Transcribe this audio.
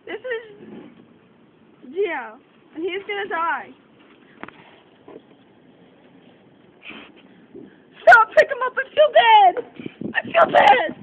This is Gio, and he's gonna die. Stop! Pick him up! I feel bad! I feel bad!